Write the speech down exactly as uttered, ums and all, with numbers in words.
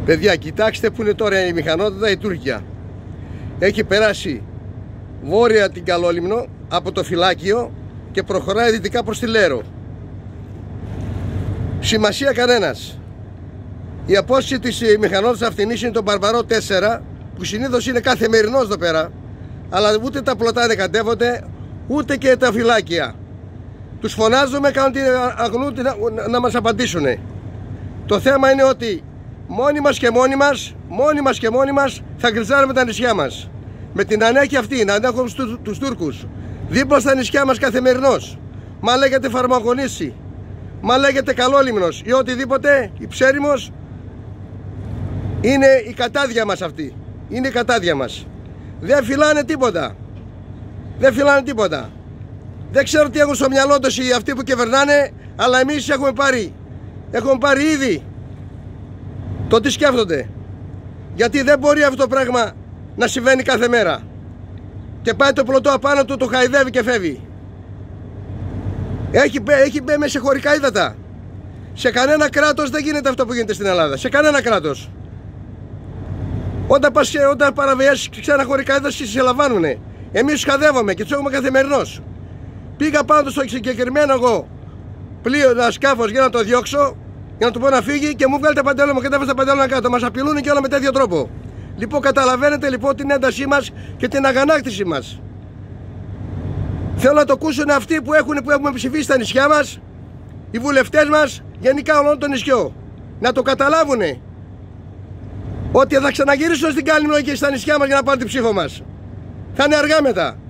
Παιδιά, κοιτάξτε που είναι τώρα η μηχανότητα η Τούρκια. Έχει περάσει βόρεια την Καλόλυμνο από το φυλάκιο και προχωράει δυτικά προς τη Λέρο. Σημασία κανένας. Η απόσταση της μηχανότητας αυτινής είναι το Μπαρμπαρό τέσσερα, που συνήθως είναι καθημερινός εδώ πέρα, αλλά ούτε τα πλωτά δεν κατέβονται, ούτε και τα φυλάκια. Τους φωνάζουμε, κάνουν την αγνούτη να, να μας απαντήσουν. Το θέμα είναι ότι μόνοι μας και μόνοι μας, μόνοι μας και μόνοι μας θα γκριζάρουμε τα νησιά μας. Με την ανέχεια αυτή, να ανέχουμε τους, τους Τούρκους δίπλα στα νησιά μας καθημερινός. Μα λέγεται Φαρμακονήσι, μα λέγεται Καλόλυμνος ή οτιδήποτε, η Ψέριμος, είναι η κατάδια μας αυτή. Είναι η κατάδια μας. Δεν φυλάνε τίποτα. Δεν φυλάνε τίποτα. Δεν ξέρω τι έχουν στο μυαλό τους οι αυτοί που κυβερνάνε, αλλά εμείς έχουμε πάρει. Έχουμε πάρει ήδη το τι σκέφτονται. Γιατί δεν μπορεί αυτό το πράγμα να συμβαίνει κάθε μέρα. Και πάει το πλωτό απάνω του, το χαϊδεύει και φεύγει. Έχει, έχει μπει σε χωρικά ύδατα. Σε κανένα κράτος δεν γίνεται αυτό που γίνεται στην Ελλάδα. Σε κανένα κράτος. Όταν, πας, όταν παραβιάσεις ξένα χωρικά ύδατα, σε λαμβάνουνε. Εμείς τους χαδεύουμε και τους έχουμε καθημερινώς. Πήγα πάνω στο συγκεκριμένο εγώ πλοίο, ένα σκάφος για να το διώξω, για να του πω να φύγει και μου βγάλει τα παντέλωνα μου και τα έφερε τα παντέλωνα κάτω. Μας απειλούν και όλα με τέτοιο τρόπο. Λοιπόν, καταλαβαίνετε λοιπόν την έντασή μας και την αγανάκτηση μας. Θέλω να το ακούσουν αυτοί που, έχουν, που έχουμε ψηφίσει στα νησιά μας, οι βουλευτές μας, γενικά όλο το νησιό. Να το καταλάβουνε ότι θα ξαναγυρίσουν στην Κάλυμνο και στα νησιά μας για να πάρουν την ψήφο μας. Θα είναι αργά μετά.